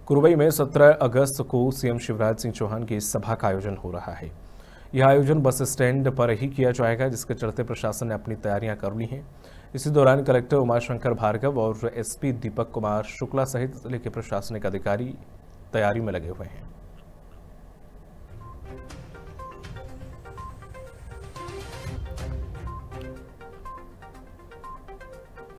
कुरुवई में 17 अगस्त को सीएम शिवराज सिंह चौहान की सभा का आयोजन हो रहा है। यह आयोजन बस स्टैंड पर ही किया जाएगा, जिसके चलते प्रशासन ने अपनी तैयारियां कर ली हैं। इसी दौरान कलेक्टर उमाशंकर भार्गव और एसपी दीपक कुमार शुक्ला सहित जिले के प्रशासनिक अधिकारी तैयारी में लगे हुए हैं।